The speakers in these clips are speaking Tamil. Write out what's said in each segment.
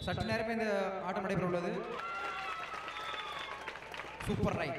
சற்று நேரமே இந்த ஆட்டம் நடைபெற உள்ளது. Super right.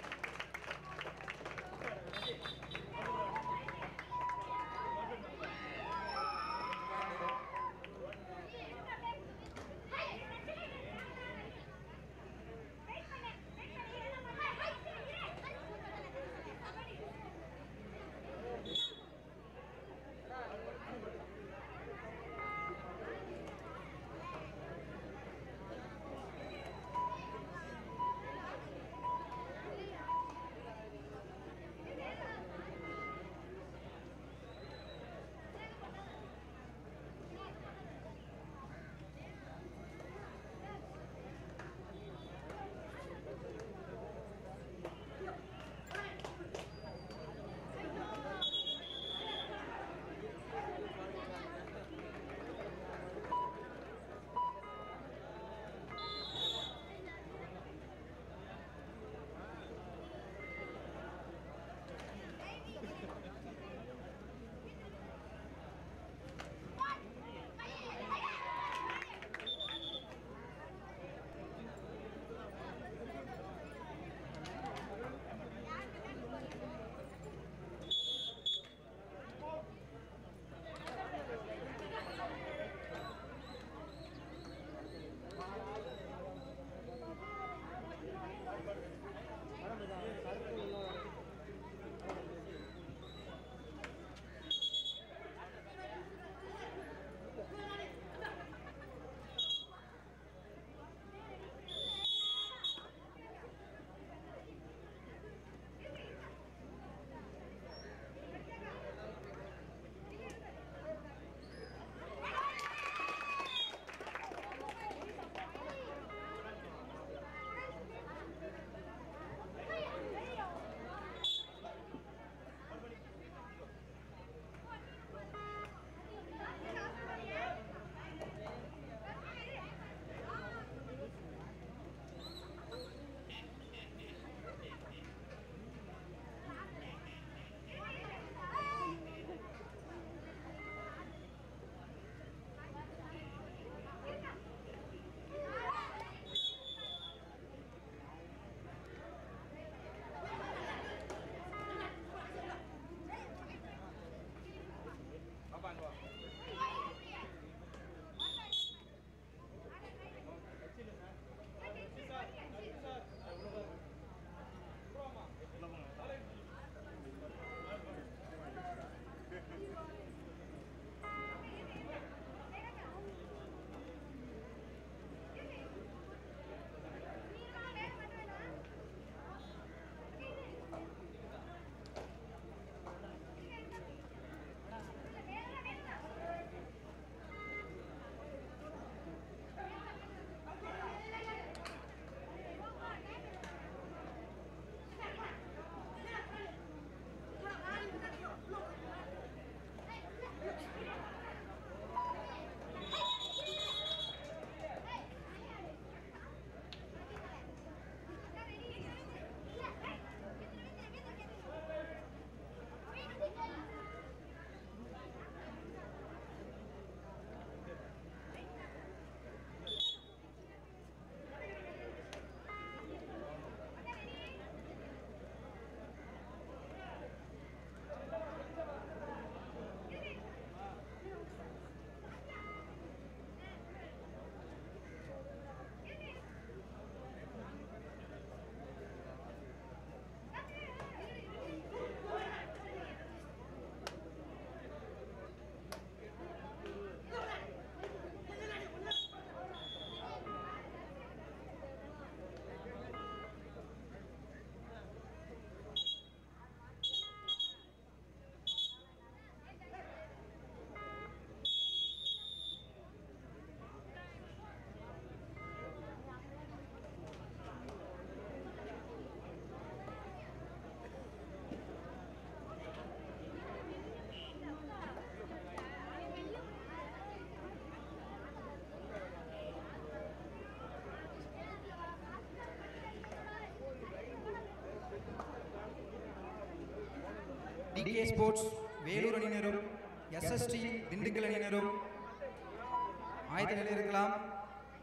DK Sports Vellore அணியினரும் SST திண்டுக்கல் அணியினரும் ஆயத்த நிலையில் இருக்கலாம்.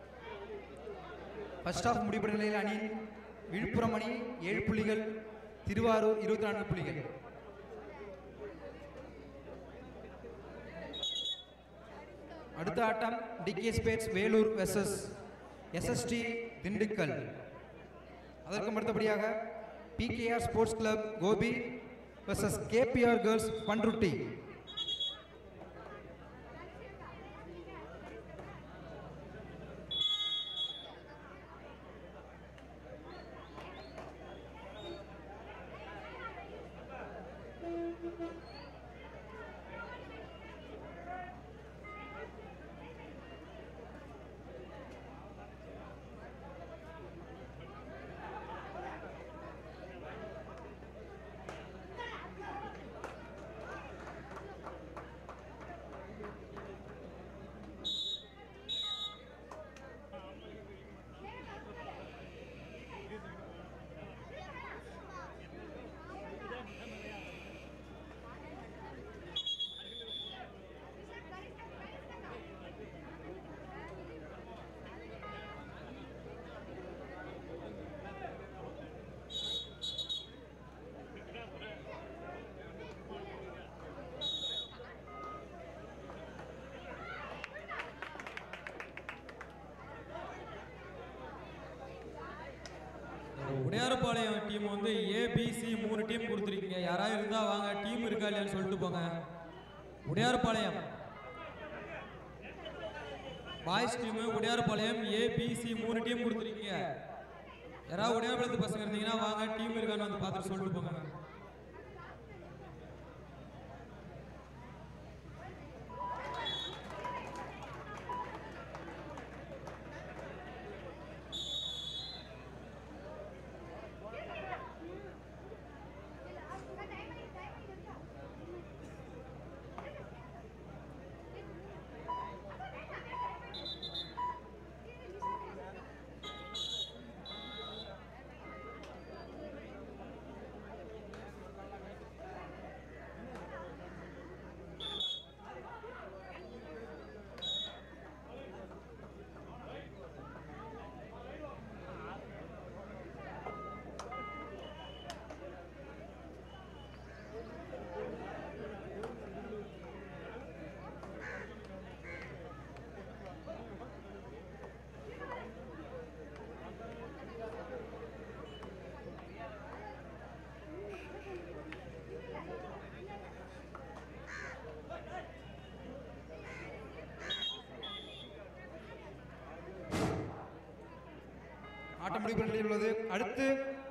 ஃபர்ஸ்ட் ஹாஃப் முடிவுற்ற நிலையில் அணி விழுப்புரம் அணி 7 புள்ளிகள், திருவாரூர் 24 புள்ளிகள். அடுத்த ஆட்டம் DK sports Vellore versus SST Dindigul. அதற்கும் அடுத்தபடியாக PKR sports club Gobi versus KPR girls Panruti. Udayarpalayam team வந்து ஏபிசி 3 டீம் கொடுத்துருக்கீங்க. யாராவது இருந்தா வாங்க, டீம் இருக்கா இல்லையான்னு சொல்லிட்டு போங்க. Udayarpalayam boys team, Udayarpalayam ABC 3 team கொடுத்துருக்கீங்க. யாராவது உடையார்பாளையத்து பசங்க இருந்தீங்கன்னா வாங்க, டீம் இருக்கான்னு வந்து பார்த்துட்டு சொல்லிட்டு போங்க. ஆட்டம் முடிவு நிலையில் உள்ளது. அடுத்து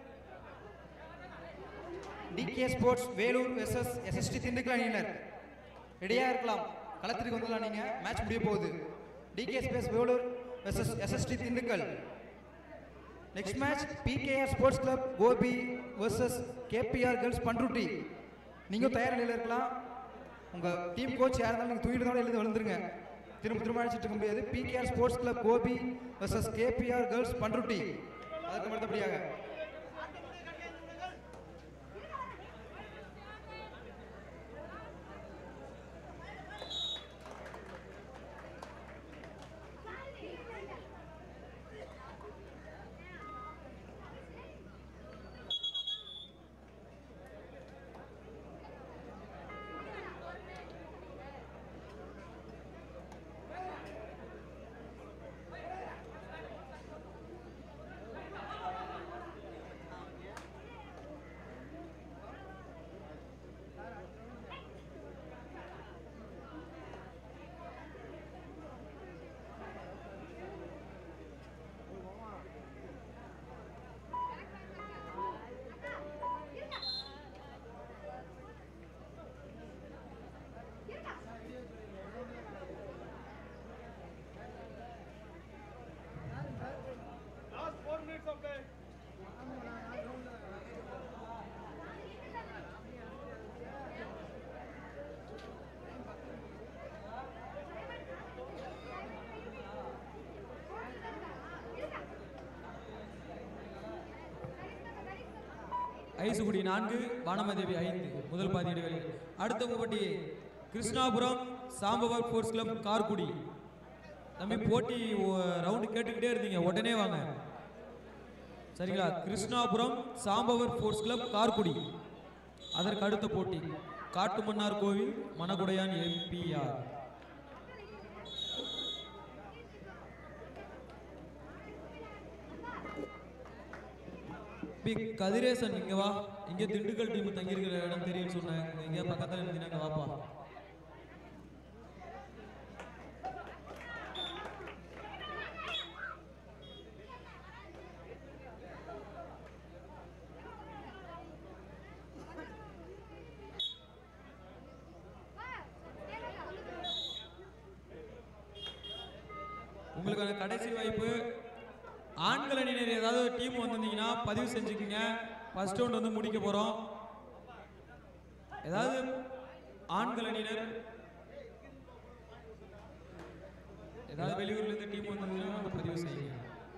DK sports Vellore versus SST Dindigul அணியினர். ரெடியா இருக்கலாம், களத்திற்கு வந்துடலாம். நீங்க மேட்ச் முடிய போகுது. DK sports Vellore versus SST Dindigul. Next match PKR sports club Gobi versus KPR girls Panruti. நீங்க தயார் நிலையில் இருக்கலாம். உங்க டீம் கோச் யாரா இருந்தாலும் நீங்க தூக்கிட்டு எழுதி வந்துருங்க. திரும்ப அடிச்சிட்டு இருக்க முடியாது. PKR sports club Gobi versus KPR girls Panruti. அதற்கு அடுத்தபடியாக ஐசுகுடி 4, வானமதேவி 5 முதல் பாதி இடைவெளி. அடுத்த போட்டி கிருஷ்ணாபுரம் சாம்பவர் ஸ்போர்ட்ஸ் கிளப் கார்குடி. தம்பி போட்டி ரவுண்டு கேட்டுக்கிட்டே இருந்தீங்க, உடனே வாங்க. சரிங்களா? Krishnapuram Sambavar sports club Karkudi. அதற்கு அடுத்த போட்டி காட்டுமன்னார் கோவில் மணகுடையான் எம்பிஆர். கதிரேசன் இங்க வா. இங்க திண்டுக்கல் டீம் தங்கியிருக்கிற இடம் தெரியும் சொன்னாங்க. இங்க பக்கத்துல இருந்தீங்க வாப்பா. உங்களுக்கான கடைசி வாய்ப்பு. ஆண்கள் அணியினர் ஏதாவது டீம் வந்திருந்தீங்கன்னா பதிவு செஞ்சுக்கோங்க. ஃபர்ஸ்ட் ரவுண்ட் வந்து முடிக்க போறோம். ஏதாவது ஆண்கள் அணியினர் ஏதாவது வெளியூர்ல இருந்து டீம் வந்திருந்தீங்கன்னா பதிவு செய்யுங்க.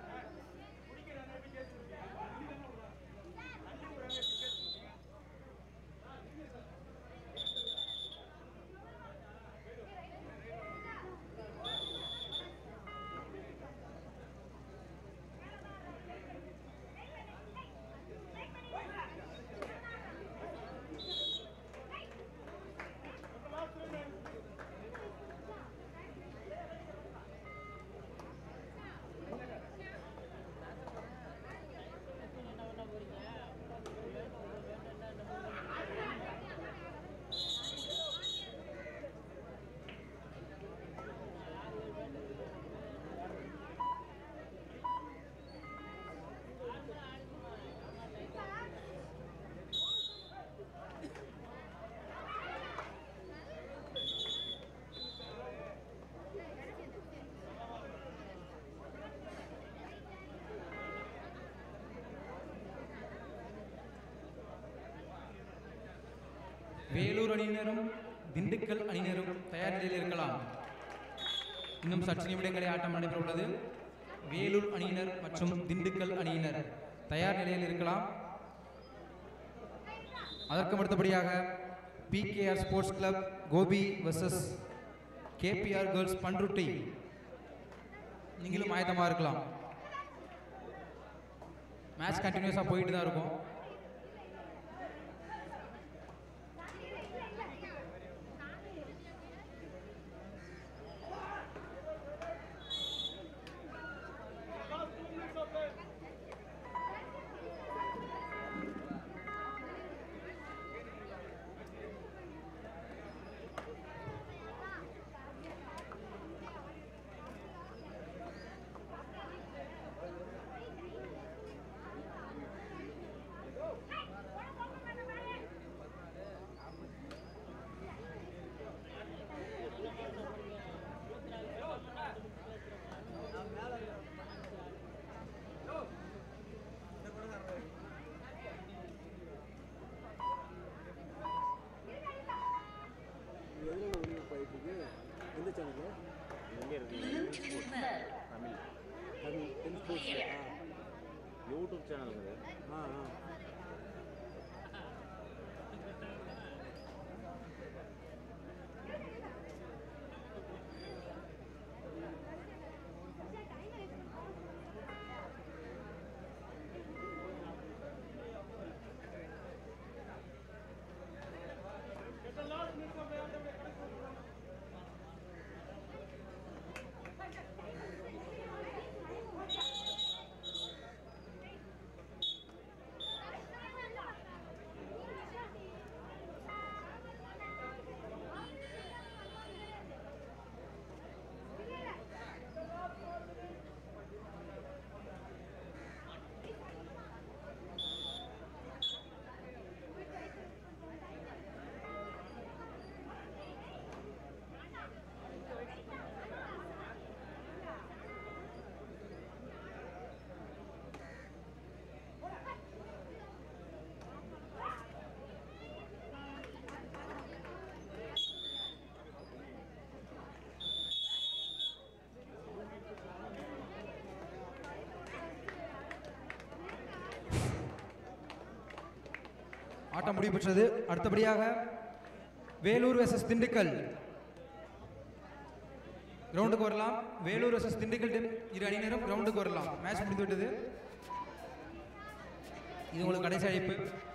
வேலூர் அணியினரும் திண்டுக்கல் அணியினரும் தயார் நிலையில் இருக்கலாம். இன்னும் சற்று நிமிடங்களே ஆட்டம் நடைபெற உள்ளது. வேலூர் அணியினர் மற்றும் திண்டுக்கல் அணியினர் தயார் நிலையில் இருக்கலாம். அதற்கு அடுத்தபடியாக PKR sports club Gobi versus KPR girls Panruti. நீங்களும் ஆயத்தமாக இருக்கலாம். மேட்ச் கண்டினியூஸாக போயிட்டு தான் இருக்கும். யூடியூப் சேனல் ஆட்டம் முடிவு பெற்றது. அடுத்தபடியாக வேலூர் வெர்சஸ் திண்டுக்கல் கிரவுண்டுக்கு வரலாம். வேலூர் வெர்சஸ் திண்டுக்கல் டீம் இரு அணியினரும் கிரவுண்டுக்கு வரலாம். மேட்ச் முடிந்து விட்டது. இது உங்களுக்கு கடைசி அழைப்பு.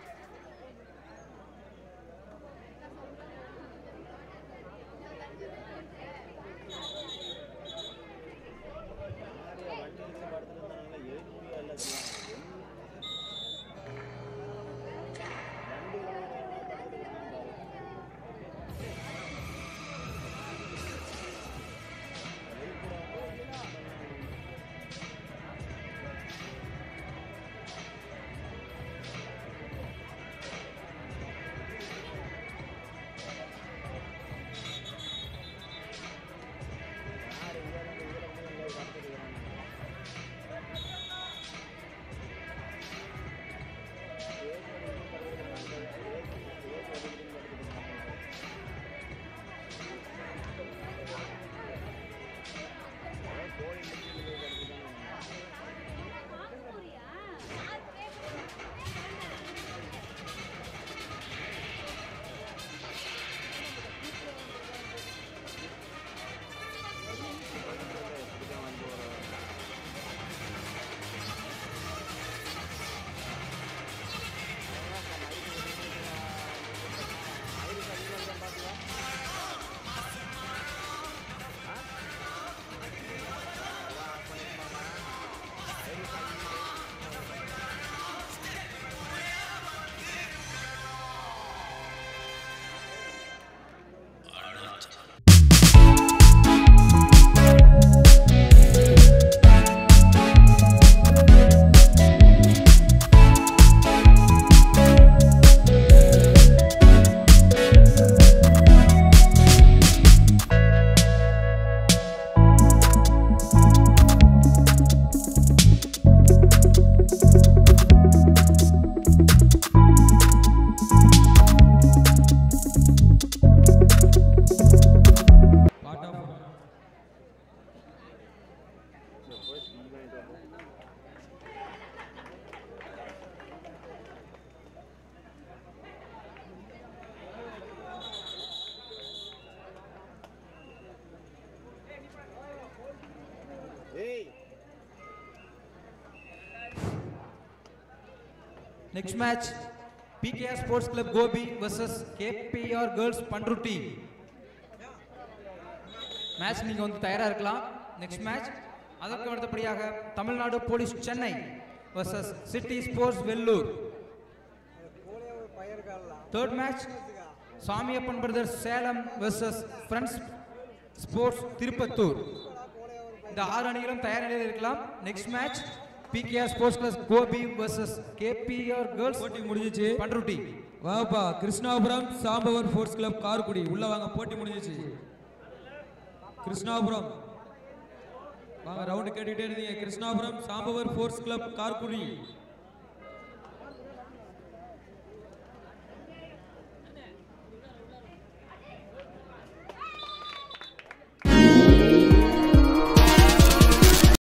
Next match, PKR Sports Club Gobi versus KPR Girls Pandruti. Match நீங்க வந்து தயாரா இருக்கலாம். Next match, அதற்கு அடுத்தபடியாக Tamil Nadu police Chennai versus City Sports Vellore. Third match, Samiyappan brothers Salem versus Friends Sports Tirupattur. இந்த 6 அணிகளும் தயார் நிலையில் இருக்கலாம். Next match, PKR Sports Club Gobi versus KPR Girls போட்டி முடிஞ்சிச்சு. பண்ருட்டி. வாப்பா கிருஷ்ணாபுரம் சாம்பவர் ஸ்போர்ட்ஸ் கிளப் கார்குடி உள்ள வாங்க, போட்டி முடிஞ்சிச்சு. கிருஷ்ணாபுரம் வாங்க, ரவுண்ட் கேட்டுட்டே இருந்தீங்க. Krishnapuram Sambavar sports club Karkudi